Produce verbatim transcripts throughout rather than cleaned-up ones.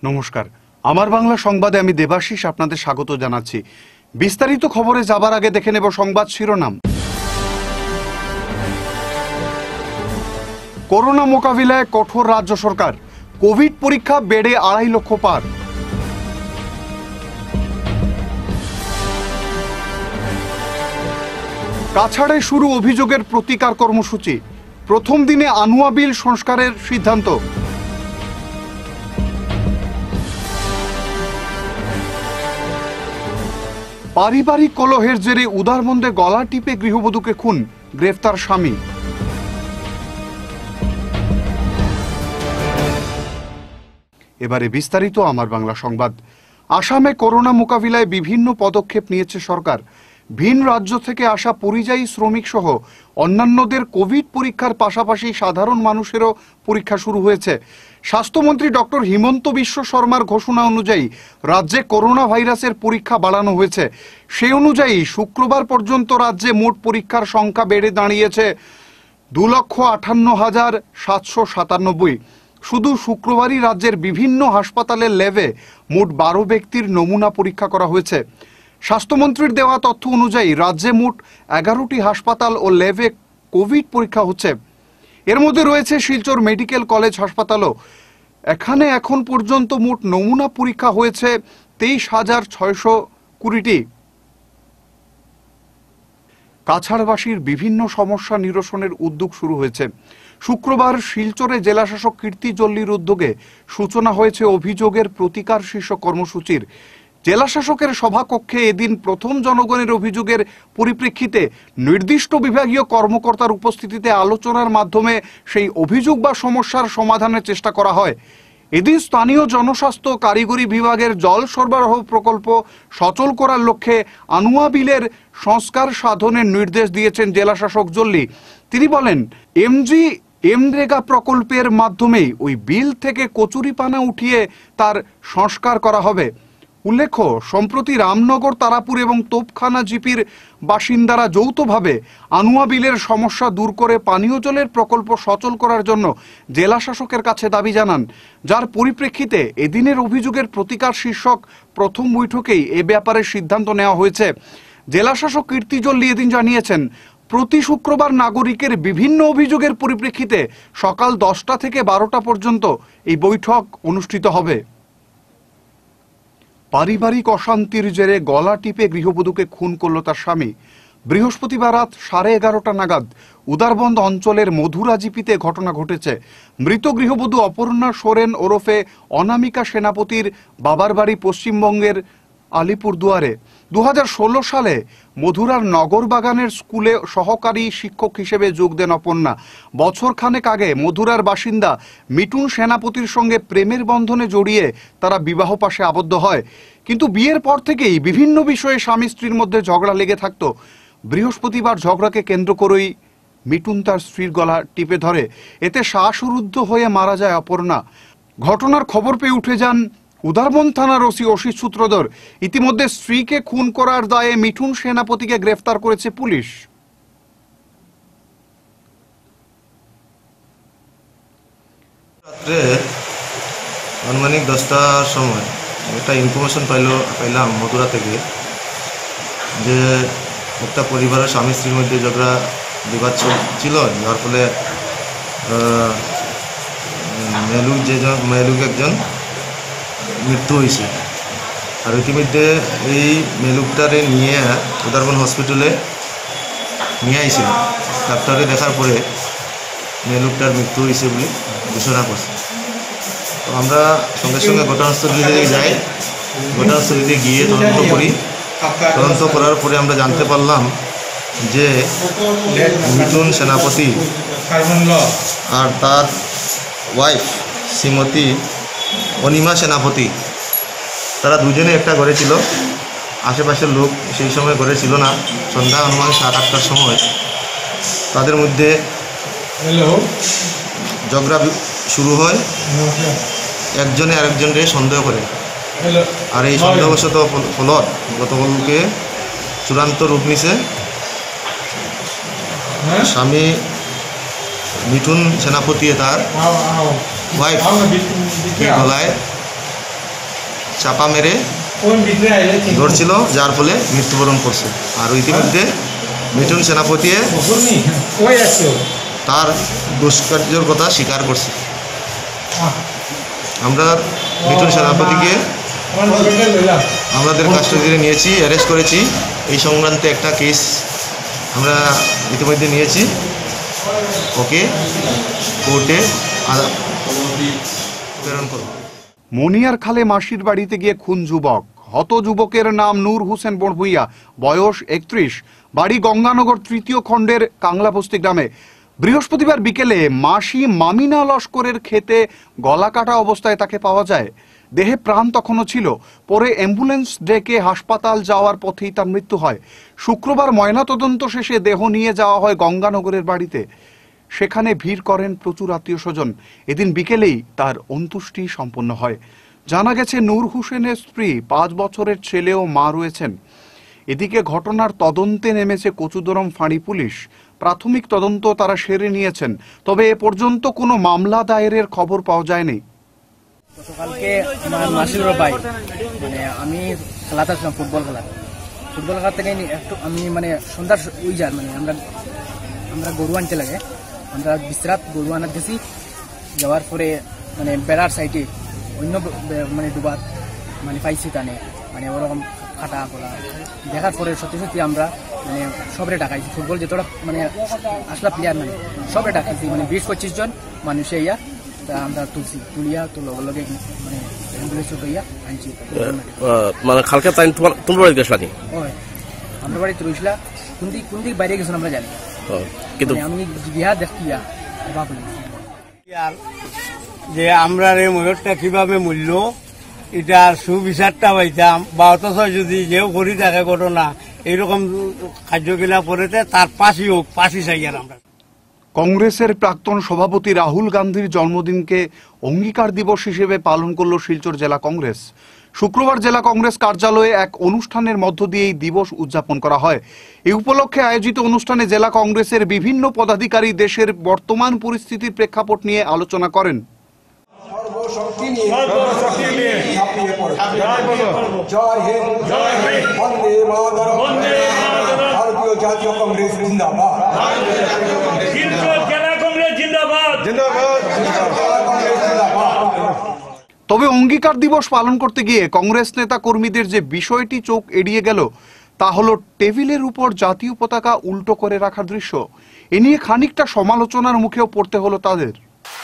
নমস্কার, আমার বাংলা সংবাদে আমি দেবাশিস আপনাদের স্বাগত জানাচ্ছি। বিস্তারিত খবরে যাবার আগে দেখে নেব সংবাদ শিরোনাম। করোনা মোকাবিলায় কঠোর রাজ্য সরকার, কোভিড পরীক্ষা বেড়ে আড়াই লক্ষ পার। কাছাড়ে শুরু অভিযোগের প্রতিকার কর্মসূচি, প্রথম দিনে আনুয়া বিল সংস্কারের সিদ্ধান্ত। পারিবারিক কলহের জেরে উদারবন্দে গলা টিপে গৃহবধূকে খুন, গ্রেফতার স্বামী। এবারে বিস্তারিত আমার বাংলা সংবাদ। আসামে করোনা মোকাবিলায় বিভিন্ন পদক্ষেপ নিয়েছে সরকার। ভিন রাজ্য থেকে আসা পরিযায়ী শ্রমিক সহ অন্যান্যদের কোভিড পরীক্ষার পাশাপাশি সাধারণ মানুষেরও পরীক্ষা শুরু হয়েছে। স্বাস্থ্যমন্ত্রী ডক্টর হিমন্ত বিশ্ব শর্মার ঘোষণা অনুযায়ী রাজ্যে করোনা ভাইরাসের পরীক্ষা বাড়ানো হয়েছে। সেই অনুযায়ী শুক্রবার পর্যন্ত রাজ্যে মোট পরীক্ষার সংখ্যা বেড়ে দাঁড়িয়েছে দু লক্ষ আটান্ন হাজার সাতশো সাতানব্বই। শুধু শুক্রবারই রাজ্যের বিভিন্ন হাসপাতালের ল্যাবে মোট বারো ব্যক্তির নমুনা পরীক্ষা করা হয়েছে। স্বাস্থ্যমন্ত্রীর দেওয়া তথ্য অনুযায়ী রাজ্যে মোট এগারোটি হাসপাতাল ও ল্যাবে কোভিড পরীক্ষা হচ্ছে। এর মধ্যে রয়েছে শিলচর মেডিকেল কলেজ হাসপাতালও। এখানে এখন পর্যন্ত মোট নমুনা পরীক্ষা হয়েছে তেইশ হাজার ছয়শো কুড়িটি। কাছাড়বাসীর বিভিন্ন সমস্যা নিরসনের উদ্যোগ শুরু হয়েছে। শুক্রবার শিলচরে জেলাশাসক কীর্তি জল্লির উদ্যোগে সূচনা হয়েছে অভিযোগের প্রতিকার শীর্ষক কর্মসূচির। জেলাশাসকের সভাকক্ষে এদিন প্রথম জনগণের অভিযোগের পরিপ্রেক্ষিতে নির্দিষ্ট বিভাগীয় কর্মকর্তার উপস্থিতিতে আলোচনার মাধ্যমে সেই অভিযোগ বা সমস্যার সমাধানের চেষ্টা করা হয়। এদিন স্থানীয় জনস্বাস্থ্য কারিগরি বিভাগের জল সরবরাহ প্রকল্প সচল করার লক্ষ্যে আনুয়া বিলের সংস্কার সাধনের নির্দেশ দিয়েছেন জেলাশাসক জল্লি। তিনি বলেন, এমজি এমরেগা প্রকল্পের মাধ্যমেই ওই বিল থেকে কচুরিপানা উঠিয়ে তার সংস্কার করা হবে। উল্লেখ্য, সম্প্রতি রামনগর, তারাপুর এবং তোপখানা জিপির বাসিন্দারা যৌথভাবে আনুয়া বিলের সমস্যা দূর করে পানীয় জলের প্রকল্প সচল করার জন্য জেলা শাসকের কাছে দাবি জানান, যার পরিপ্রেক্ষিতে এদিনের অভিযোগের প্রতিকার শীর্ষক প্রথম বৈঠকেই এ ব্যাপারে সিদ্ধান্ত নেওয়া হয়েছে। জেলা শাসক কীর্তি জল্লি এদিন জানিয়েছেন, প্রতি শুক্রবার নাগরিকের বিভিন্ন অভিযোগের পরিপ্রেক্ষিতে সকাল দশটা থেকে বারোটা পর্যন্ত এই বৈঠক অনুষ্ঠিত হবে। পারিবারিক অশান্তির জেরে গলা টিপে গৃহবধূকে খুন করল তার স্বামী। বৃহস্পতিবার রাত সাড়ে এগারোটা নাগাদ উদারবন্দ অঞ্চলের মধুরা জিপিতে ঘটনা ঘটেছে। মৃত গৃহবধূ অপর্ণা সোরেন ওরফে অনামিকা সেনাপতির বাবার বাড়ি পশ্চিমবঙ্গের আলিপুরদুয়ারে। দু হাজার ষোলো সালে মধুরার নগর বাগানের স্কুলে সহকারী শিক্ষক হিসেবে যোগ দেন অপর্ণা। বছর খানেক আগে মধুরার বাসিন্দা মিটুন সেনাপতির সঙ্গে প্রেমের বন্ধনে জড়িয়ে তারা বিবাহ পাশে আবদ্ধ হয়। কিন্তু বিয়ের পর থেকেই বিভিন্ন বিষয়ে স্বামী স্ত্রীর মধ্যে ঝগড়া লেগে থাকতো। বৃহস্পতিবার ঝগড়াকে কেন্দ্র করেই মিটুন তার স্ত্রীর গলা টিপে ধরে। এতে শ্বাসরুদ্ধ হয়ে মারা যায় অপর্ণা। ঘটনার খবর পেয়ে উঠে যান উদারবন্দ থানার ওসি অসিত সূত্রধর। ইতিমধ্যে স্ত্রীকে খুন করার দায়ে মিঠুন সেনাপতিকে গ্রেফতার করেছে পুলিশ। রাত্রে আনুমানিক দশটার সময় একটা ইনফরমেশন পাইল পাইলাম মধুরা থেকে, যে একটা পরিবারের স্বামী স্ত্রীর মধ্যে ঝগড়া বিবাদ ছিল, যার ফলে মেলুক যে মেলুক একজন মৃত্যু হয়েছে। আর ইতিমধ্যে এই মেলুকটারে নিয়ে উদারবন হসপিটালে নিয়ে আইছিল। ডাক্তারে দেখার পরে মেলুকটার মৃত্যু হয়েছে বলে ঘোষণা করছে। তো আমরা সঙ্গে সঙ্গে ঘটনাস্থলীতে যাই। ঘটনাস্থলীতে গিয়ে তদন্ত করি। তদন্ত করার পরে আমরা জানতে পারলাম যে মিঠুন সেনাপতি আর তার ওয়াইফ শ্রীমতী অনিমা সেনাপতি, তারা দুজনে একটা ঘরে ছিল। আশেপাশের লোক সেই সময় ঘরে ছিল না। সন্ধ্যা অনুমান সাত আটটার সময় তাদের মধ্যে ঝগড়া শুরু হয়। একজনে আরেকজনকে সন্দেহ করে, আর এই সন্দেহবশত ফলত গতকালকে চূড়ান্ত রূপ নিছে। স্বামী মিঠুন সেনাপতি তার ওয়াইফ গলায় চাপা মেরে ধরছিল, যার ফলে মৃত্যুবরণ করছে। আর ইতিমধ্যে মিঠুন সেনাপতি তার দুষ্কার্যের কথা স্বীকার করছে। আমরা মিঠুন সেনাপতিকে আমাদের কাস্টডিতে নিয়েছি, অ্যারেস্ট করেছি। এই সংক্রান্তে একটা কেস আমরা ইতিমধ্যে নিয়েছি। ওকে কোর্টে প্রেরণ করব। মনিয়ার খালে মাসির বাড়িতে গিয়ে খুন যুবক। হত যুবকের নাম নূর হোসেন বড়ভূইয়া, বয়স একত্রিশ, বাড়ি গঙ্গানগর তৃতীয় খণ্ডের কাংলাবস্তি গ্রামে। বৃহস্পতিবার বিকেলে মাসি মামিনা লস্করের ক্ষেতে গলা কাটা অবস্থায় তাকে পাওয়া যায়। দেহে প্রাণ তখনও ছিল। পরে অ্যাম্বুলেন্স ডেকে হাসপাতাল যাওয়ার পথেই তার মৃত্যু হয়। শুক্রবার ময়নাতদন্ত শেষে দেহ নিয়ে যাওয়া হয় গঙ্গানগরের বাড়িতে। সেখানে ভিড় করেন প্রচুর আত্মীয় স্বজন। এদিন বিকেলেই তার অন্ত্যেষ্টি সম্পন্ন হয়। জানা গেছে নূর হোসেনের স্ত্রী, পাঁচ বছরের ছেলে ও মা রয়েছেন। এদিকে ঘটনার তদন্তে নেমেছে কচুদরম ফাঁড়ি পুলিশ। প্রাথমিক তদন্ত তারা সেরে নিয়েছেন, তবে এ পর্যন্ত কোনো মামলা দায়েরের খবর পাওয়া যায়নি। গতকালকে আমার মাসির ভাই, মানে আমি খেলাতে আসলাম, ফুটবল খেলা ফুটবল খেলা থেকে একটু আমি মানে সন্ধ্যার ওই যার মানে আমরা আমরা গরু আনতে লাগে, আমরা বিশ্রাত গরু আনার গেছি। যাওয়ার পরে মানে বেড়ার সাইডে অন্য মানে ডুবার মানে পাইছি টানে, মানে ওরকম কাটা করা দেখার পরে সত্যি সত্যি আমরা মানে সবরে ডাকাইছি। ফুটবল যতটা মানে আসলা প্লেয়ার মানে সবরে ডাকাইছি, মানে বিশ পঁচিশ জন মানুষে ইয়া তা আমরা তুলছি, তুলিয়া তো লগে লগে মানে অ্যাম্বুলেন্সে লইয়া আনছি। মানে কালকে তাই তোমার তোমার বাড়ি গেছিলা নি? ওই আমরা বাড়িতে রইছিলা, কোন দিক কোন দিক বাইরে গেছিলাম আমরা জানি, কিন্তু আমি বিহা দেখি যে আমরা এই ময়ূরটা কিভাবে মূল্য এটা সুবিচারটা পাইতাম, বা অথচ যদি যেও করি থাকে ঘটনা এইরকম কার্যকলাপ করেতে তার পাশি হোক, পাশি চাই আর আমরা। কংগ্রেসের প্রাক্তন সভাপতি রাহুল গান্ধীর জন্মদিনকে অঙ্গীকার দিবস হিসেবে পালন করল শিলচর জেলা কংগ্রেস। শুক্রবার জেলা কংগ্রেস কার্যালয়ে এক অনুষ্ঠানের মধ্য দিয়ে এই দিবস উদযাপন করা হয়। এই উপলক্ষে আয়োজিত অনুষ্ঠানে জেলা কংগ্রেসের বিভিন্ন পদাধিকারী দেশের বর্তমান পরিস্থিতির প্রেক্ষাপট নিয়ে আলোচনা করেন। জয় হিন্দ, জয় হিন্দ, বন্দে মাতরম, বন্দে মাতরম, ভারতীয় জাতীয় কংগ্রেস জিন্দাবাদ, শিলচর জেলা কংগ্রেস জিন্দাবাদ, জিন্দাবাদ, কংগ্রেস জিন্দাবাদ। তবে অঙ্গীকার দিবস পালন করতে গিয়ে কংগ্রেস নেতা কর্মীদের যে বিষয়টি চোখ এড়িয়ে গেল তা হলো টেবিলের উপর জাতীয় পতাকা উল্টো করে রাখার দৃশ্য। এ নিয়ে খানিকটা সমালোচনার মুখেও পড়তে হলো তাদের।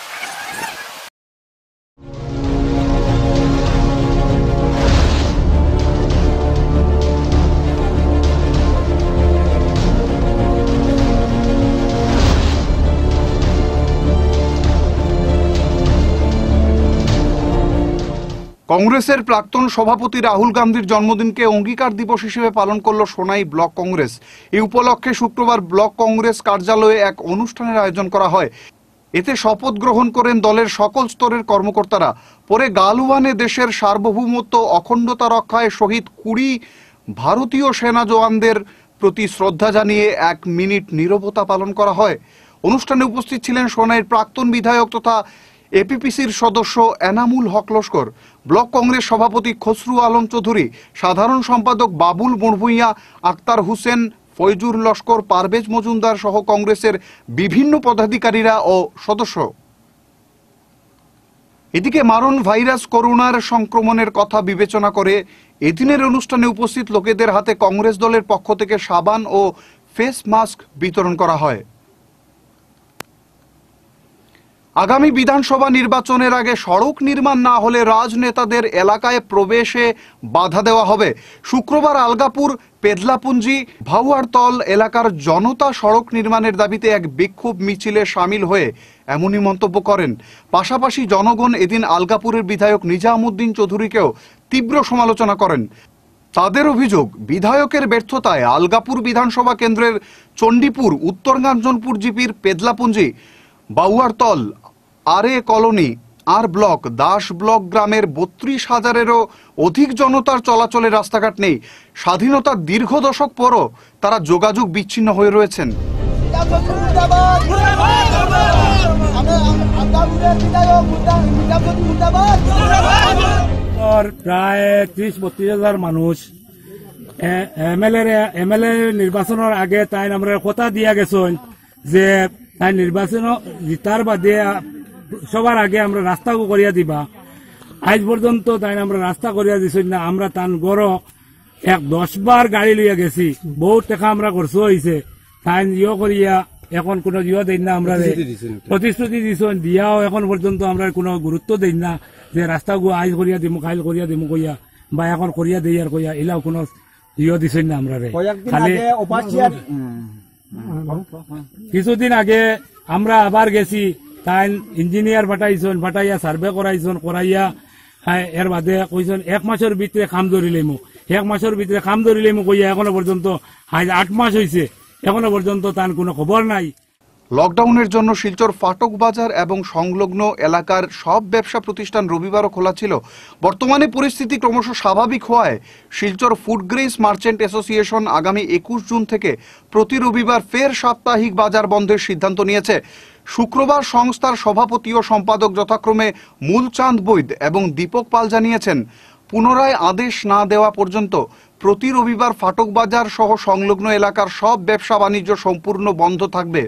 কংগ্রেসের প্রাক্তন সভাপতি রাহুল গান্ধীর জন্মদিনকে অঙ্গীকার দিবস হিসেবে পালন করল সোনাই ব্লক কংগ্রেস। এই উপলক্ষে শুক্রবার ব্লক কংগ্রেস কার্যালয়ে এক অনুষ্ঠানের আয়োজন করা হয়। এতে শপথ গ্রহণ করেন দলের সকল স্তরের কর্মকর্তারা। পরে গালওয়ানে দেশের সার্বভৌমত্ব অখণ্ডতা রক্ষায় শহীদ কুড়ি ভারতীয় সেনা জওয়ানদের প্রতি শ্রদ্ধা জানিয়ে এক মিনিট নীরবতা পালন করা হয়। অনুষ্ঠানে উপস্থিত ছিলেন সোনাইয়ের প্রাক্তন বিধায়ক তথা এপিপিসির সদস্য এনামুল হক লস্কর, ব্লক কংগ্রেস সভাপতি খসরু আলম চৌধুরী, সাধারণ সম্পাদক বাবুল বড়ভূইয়া, আক্তার হোসেন, ফয়জুর লস্কর, পারভেজ মজুমদার সহ কংগ্রেসের বিভিন্ন পদাধিকারীরা ও সদস্য। এদিকে মারণ ভাইরাস করোনার সংক্রমণের কথা বিবেচনা করে এদিনের অনুষ্ঠানে উপস্থিত লোকেদের হাতে কংগ্রেস দলের পক্ষ থেকে সাবান ও ফেস মাস্ক বিতরণ করা হয়। আগামী বিধানসভা নির্বাচনের আগে সড়ক নির্মাণ না হলে রাজনেতাদের এলাকায় প্রবেশে বাধা দেওয়া হবে। শুক্রবার আলগাপুর, পেদলাপুঞ্জি, ভাউয়ারতল এলাকার জনতা সড়ক নির্মাণের দাবিতে এক বিক্ষোভ মিছিলে সামিল হয়ে এমনই মন্তব্য করেন। পাশাপাশি জনগণ এদিন আলগাপুরের বিধায়ক নিজামুদ্দিন চৌধুরীকেও তীব্র সমালোচনা করেন। তাদের অভিযোগ, বিধায়কের ব্যর্থতায় আলগাপুর বিধানসভা কেন্দ্রের চণ্ডীপুর, উত্তরগাঞ্জনপুর জিপির Pedlapunji, Bauartal, Are colony, R block, Das block গ্রামের বত্রিশ হাজারেরও অধিক জনতার চলাচলের রাস্তাঘাট নেই। স্বাধীনতার দীর্ঘ দশক পরও তারা যোগাযোগ বিচ্ছিন্ন হয়ে রয়েছেন। পর প্রায় ত্রিশ বত্রিশ হাজার মানুষ এমএলএ এমএলএ নির্বাচনের আগে তাই আমরা কথা দিয়া গেছেন যে তাই নির্বাচন জিতার বাদে সবার আগে আমরা রাস্তা করিয়া দিবা। আজ পর্যন্ত তাই আমরা রাস্তা করিয়া দিছি না। আমরা তান গড় এক দশ বার গাড়ি লইয়া গেছি, বহুত টাকা আমরা খরচ হয়েছে। তাই ইয়ে করিয়া এখন কোন ইয়ে দেই না, আমরা প্রতিশ্রুতি দিছেন দিয়াও এখন পর্যন্ত আমরা কোনো গুরুত্ব দেই না যে রাস্তাগুলো আজ করিয়া দিমু কাইল করিয়া দিমু কইয়া বা এখন করিয়া দেই আর কইয়া এলাও কোনো ইয়ে দিছেন না। আমরা খালি কিছুদিন আগে আমরা আবার গেছি, তাই ইঞ্জিনিয়ার পাঠাইছেন, পাঠাইয়া সার্ভে করাইছেন, করাইয়া এর বাদে কইছেন এক মাসের ভিতরে কাম ধরিলেমু, এক মাসের ভিতরে কাম ধরিলেমু কইয়া এখনো পর্যন্ত আজ আট মাস হয়েছে, এখনো পর্যন্ত তার কোনো খবর নাই। লকডাউনের জন্য শিলচর ফাটক বাজার এবং সংলগ্ন এলাকার সব ব্যবসা প্রতিষ্ঠান রবিবারও খোলা ছিল। বর্তমানে পরিস্থিতি ক্রমশ স্বাভাবিক হওয়ায় Silchar food grains merchant association আগামী একুশ জুন থেকে প্রতি রবিবার ফের সাপ্তাহিক বাজার বন্ধের সিদ্ধান্ত নিয়েছে। শুক্রবার সংস্থার সভাপতি ও সম্পাদক যথাক্রমে মূলচাঁদ বৈদ এবং দীপক পাল জানিয়েছেন, পুনরায় আদেশ না দেওয়া পর্যন্ত প্রতি রবিবার ফাটক বাজার সহ সংলগ্ন এলাকার সব ব্যবসা বাণিজ্য সম্পূর্ণ বন্ধ থাকবে।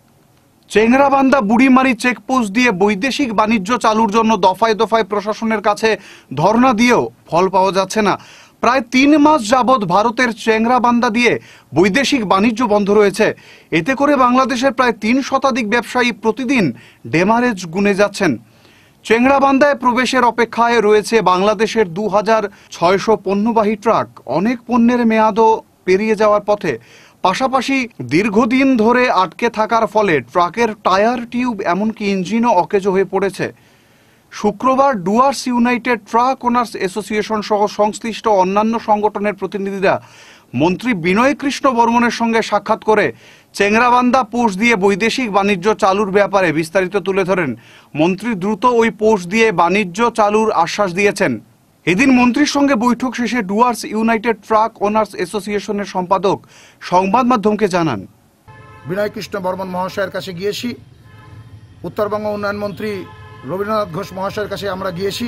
চেংরাবান্ধা বুড়িমারি চেকপোস্ট দিয়ে বৈদেশিক বাণিজ্য চালুর জন্য দফায় দফায় প্রশাসনের কাছে ধর্ণা দিয়েও ফল পাওয়া যাচ্ছে না। প্রায় তিন মাস যাবৎ ভারতের চেংরাবান্ধা দিয়ে বৈদেশিক বাণিজ্য বন্ধ রয়েছে। এতে করে বাংলাদেশের প্রায় তিন শতাধিক ব্যবসায়ী প্রতিদিন ডেমারেজ গুনে যাচ্ছেন। চেংরাবান্ধায় প্রবেশের অপেক্ষায় রয়েছে বাংলাদেশের দু হাজার ছয়শ পণ্যবাহী ট্রাক। অনেক পণ্যের মেয়াদও পেরিয়ে যাওয়ার পথে। পাশাপাশি দীর্ঘদিন ধরে আটকে থাকার ফলে ট্রাকের টায়ার টিউব এমনকি ইঞ্জিনও অকেজো হয়ে পড়েছে। শুক্রবার Dooars united truck owners association সহ সংশ্লিষ্ট অন্যান্য সংগঠনের প্রতিনিধিরা মন্ত্রী বিনয় কৃষ্ণ বর্মনের সঙ্গে সাক্ষাৎ করে চেংরাবান্ধা পোস্ট দিয়ে বৈদেশিক বাণিজ্য চালুর ব্যাপারে বিস্তারিত তুলে ধরেন। মন্ত্রী দ্রুত ওই পোস্ট দিয়ে বাণিজ্য চালুর আশ্বাস দিয়েছেন। এদিন মন্ত্রীর সঙ্গে বৈঠক শেষে ডুয়ার্স ইউনাইটেড ট্রাক ওনার্স অ্যাসোসিয়েশনের সম্পাদক সংবাদ মাধ্যমকে জানান, বিনয় কৃষ্ণ বর্মন মহাশয়ের কাছে গিয়েছি, উত্তরবঙ্গ উন্নয়ন মন্ত্রী রবীন্দ্রনাথ ঘোষ মহাশয়ের কাছে আমরা গিয়েছি,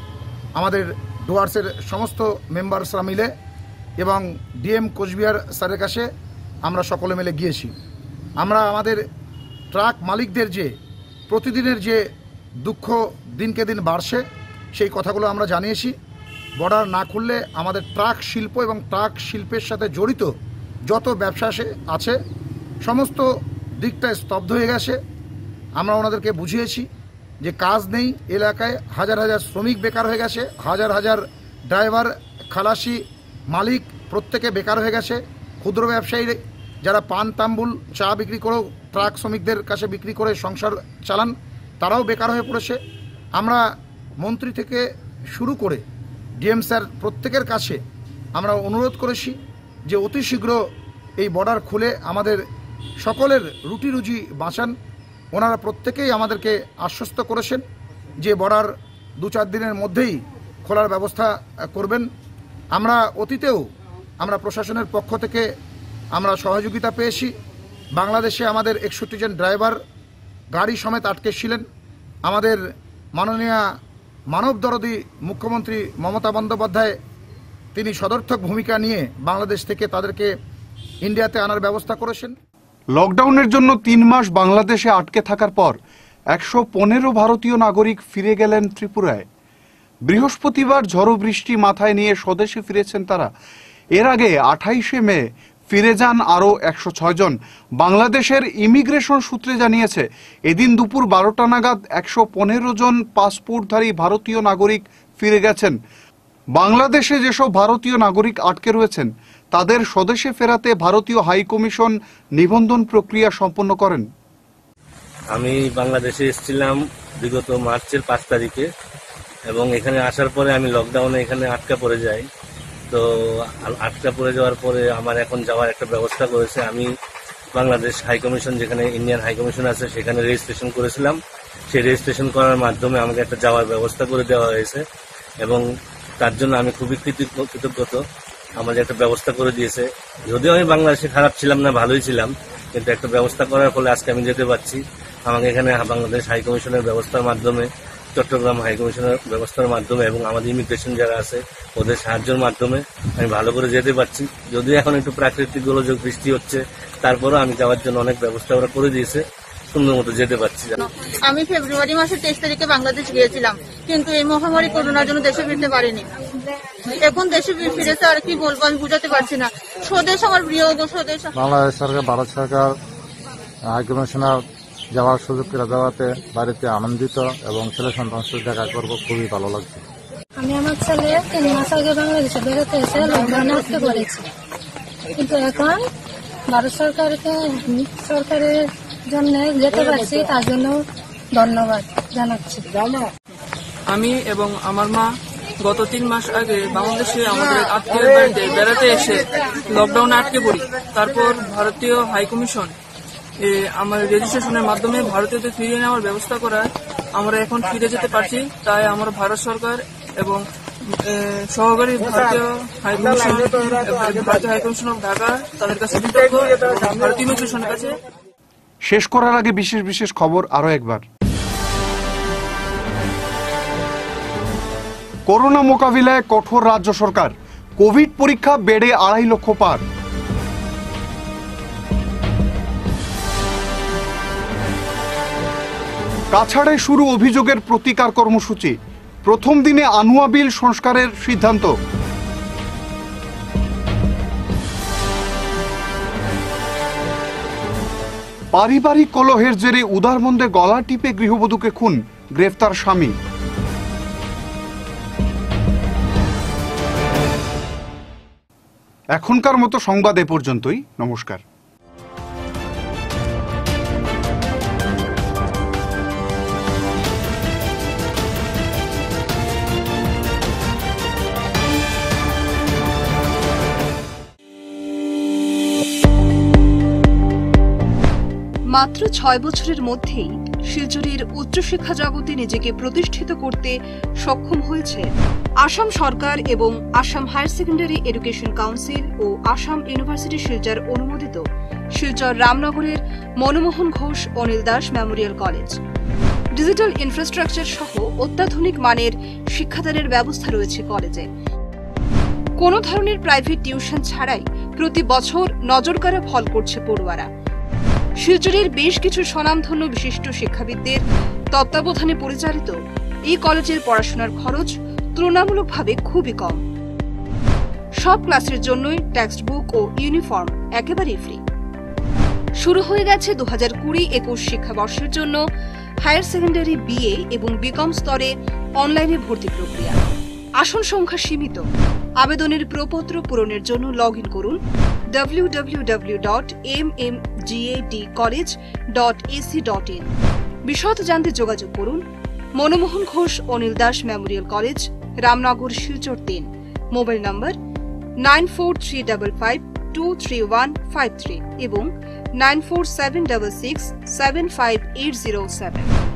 আমাদের ডুয়ার্সের সমস্ত মেম্বার্সরা মিলে, এবং ডিএম কোচবিহার স্যারের কাছে আমরা সকলে মিলে গিয়েছি। আমরা আমাদের ট্রাক মালিকদের যে প্রতিদিনের যে দুঃখ দিনকে দিন বাড়ছে সেই কথাগুলো আমরা জানিয়েছি। বর্ডার না খুললে আমাদের ট্রাক শিল্প এবং ট্রাক শিল্পের সাথে জড়িত যত ব্যবসা আছে সমস্ত দিকটায় স্তব্ধ হয়ে গেছে। আমরা ওনাদেরকে বুঝিয়েছি যে কাজ নেই, এলাকায় হাজার হাজার শ্রমিক বেকার হয়ে গেছে, হাজার হাজার ড্রাইভার খালাসি মালিক প্রত্যেকে বেকার হয়ে গেছে। ক্ষুদ্র ব্যবসায়ী যারা পান তাম্বুল চা বিক্রি করেও ট্রাক শ্রমিকদের কাছে বিক্রি করে সংসার চালান, তারাও বেকার হয়ে পড়েছে। আমরা মন্ত্রী থেকে শুরু করে ডিএম স্যার প্রত্যেকের কাছে আমরা অনুরোধ করেছি যে অতি শীঘ্র এই বর্ডার খুলে আমাদের সকলের রুটি রুজি বাঁচান। ওনারা প্রত্যেকেই আমাদেরকে আশ্বস্ত করেছেন যে বর্ডার দু চার দিনের মধ্যেই খোলার ব্যবস্থা করবেন। আমরা অতীতেও আমরা প্রশাসনের পক্ষ থেকে আমরা সহযোগিতা পেয়েছি। বাংলাদেশে আমাদের একষট্টি জন ড্রাইভার গাড়ি সমেত আটকে ছিলেন। আমাদের মাননীয় মানব দরদী মুখ্যমন্ত্রী মমতা বন্দ্যোপাধ্যায় তিনি সদর্থক ভূমিকা নিয়ে বাংলাদেশ থেকে তাদেরকে ইন্ডিয়াতে আনার ব্যবস্থা করেছেন। লকডাউনের জন্য তিন মাস বাংলাদেশে আটকে থাকার পর একশো পনেরো ভারতীয় নাগরিক ফিরে গেলেন ত্রিপুরায়। বৃহস্পতিবার ঝড়ো বৃষ্টি মাথায় নিয়ে স্বদেশে ফিরেছেন তারা। এর আগে আঠাইশে মে ফিরে যান আরও একশো ছয় জন। বাংলাদেশের ইমিগ্রেশন সূত্রে জানিয়েছে, এদিন দুপুর বারোটা নাগাদ একশো পনেরো জন পাসপোর্টধারী ভারতীয় নাগরিক ফিরে গেছেন। বাংলাদেশে যেসব ভারতীয় নাগরিক আটকে রয়েছেন তাদের স্বদেশে ফেরাতে ভারতীয় হাইকমিশন নিবন্ধন প্রক্রিয়া সম্পন্ন করেন। আমি বাংলাদেশে এসেছিলাম বিগত মার্চের পাঁচ তারিখে এবং এখানে আসার পরে আমি লকডাউনে এখানে আটকা পড়ে যাই। তো আটকা পড়ে যাওয়ার পরে আমার এখন যাওয়ার একটা ব্যবস্থা করেছে। আমি বাংলাদেশ হাইকমিশন, যেখানে ইন্ডিয়ান হাইকমিশন আছে, সেখানে রেজিস্ট্রেশন করেছিলাম। সেই রেজিস্ট্রেশন করার মাধ্যমে আমাকে একটা যাওয়ার ব্যবস্থা করে দেওয়া হয়েছে এবং তার জন্য আমি খুবই কৃতজ্ঞ। আমাদের একটা ব্যবস্থা করে দিয়েছে। যদিও আমি বাংলাদেশে খারাপ ছিলাম না, ভালোই ছিলাম, কিন্তু একটা ব্যবস্থা করার ফলে আজকে আমি যেতে পারছি। আমাকে এখানে বাংলাদেশ হাইকমিশনের ব্যবস্থার মাধ্যমে চট্টগ্রাম হাইকমিশনের ব্যবস্থার মাধ্যমে এবং আমাদের ইমিগ্রেশন যারা আছে ওদের সাহায্যের মাধ্যমে আমি ভালো করে যেতে পারছি। যদিও এখন একটু প্রাকৃতিক গোলযোগ বৃষ্টি হচ্ছে, তারপরেও আমি যাওয়ার জন্য অনেক ব্যবস্থা ওরা করে দিয়েছে, সুন্দর মতো যেতে পারছি। আমি ফেব্রুয়ারি মাসের তেইশ তারিখে বাংলাদেশ গিয়েছিলাম, কিন্তু এই মহামারী করোনার জন্য দেশে ফিরতে পারিনি। এখন দেশে ফিরেছে, আর কি বলবো আমি বুঝাতে পারছি না। স্বদেশ আমার প্রিয়, স্বদেশ। বাংলাদেশ সরকার, ভারত সরকার হাইকমিশনার যাওয়ার সুযোগ করে দেওয়াতে বাড়িতে আনন্দিত এবং ছেলে সন্তানের সাথে দেখা করবো, খুবই ভালো লাগছে। আমি আমার ছেলে তিন মাস আগে বাংলাদেশে বেরোতে এসে লকডাউনে আটকে পড়েছি, কিন্তু এখন ভারত সরকারকে সরকারের জন্য যেতে পারছি, তার জন্য ধন্যবাদ জানাচ্ছি। আমি এবং আমার মা গত তিন মাস আগে বাংলাদেশে আমাদের আত্মীয়ের বাড়িতে বেড়াতে এসে লকডাউনে আটকে পড়ি। তারপর ভারতীয় হাইকমিশন আমার রেজিস্ট্রেশনের মাধ্যমে ভারতীয়দের ফিরিয়ে নেওয়ার ব্যবস্থা করায় আমরা এখন ফিরে যেতে পারছি। তাই আমরা ভারত সরকার এবং সহকারী ভারতীয় হাইকমিশন ভারতীয় হাইকমিশন অফ ঢাকা তাদের কাছে কৃতজ্ঞ, ভারতীয় ইমিগ্রেশনের কাছে। শেষ করার আগে বিশেষ বিশেষ খবর আরো একবার। করোনা মোকাবিলায় কঠোর রাজ্য সরকার, কোভিড পরীক্ষা বেড়ে আড়াই লক্ষ পার। কাছাড়ে শুরু অভিযোগের প্রতিকার কর্মসূচি, প্রথম দিনে আনুয়া বিল সংস্কারের সিদ্ধান্ত। পারিবারিক কলহের জেরে উদারবন্দে গলা টিপে গৃহবধূকে খুন, গ্রেফতার স্বামী। এখনকার মতো সংবাদ এ পর্যন্তই। নমস্কার। মাত্র ছয় বছরের মধ্যেই শিলচরের উচ্চশিক্ষা জগতে নিজেকে প্রতিষ্ঠিত করতে সক্ষম হয়েছে আসাম সরকার এবং Assam higher secondary education council ও আসাম ইউনিভার্সিটি শিলচর অনুমোদিত শিলচর রামনগরের Manmohan Ghosh Anil Das memorial college. Digital infrastructure সহ অত্যাধুনিক মানের শিক্ষাদানের ব্যবস্থা রয়েছে কলেজে। কোনো ধরনের প্রাইভেট টিউশন ছাড়াই প্রতি বছর নজরকাড়া ফল করছে পড়ুয়ারা। শিলচরের বেশ কিছু স্বনামধন্য বিশিষ্ট শিক্ষাবিদদের তত্ত্বাবধানে পরিচালিত এই কলেজের পড়াশোনার খরচ তুলনামূলকভাবে খুবই কম। সব ক্লাসের জন্যই টেক্সট বুক ও ইউনিফর্ম একেবারেই ফ্রি। শুরু হয়ে গেছে দু হাজার কুড়ি একুশ শিক্ষাবর্ষের জন্য হায়ার সেকেন্ডারি বিএ এবং বিকম স্তরে অনলাইনে ভর্তি প্রক্রিয়া। আসন সংখ্যা সীমিত। আবেদনের প্রপত্র পূরণের জন্য লগ ইন করুন W W W dot M M G A D college dot A C dot in. বিশদ জানতে যোগাযোগ করুন মনমোহন ঘোষ অনিল দাস মেমোরিয়াল কলেজ, রামনগর, শিলচর তিন। Mobile number nine four three five five two three one five three এবং nine four seven six six seven five eight zero seven.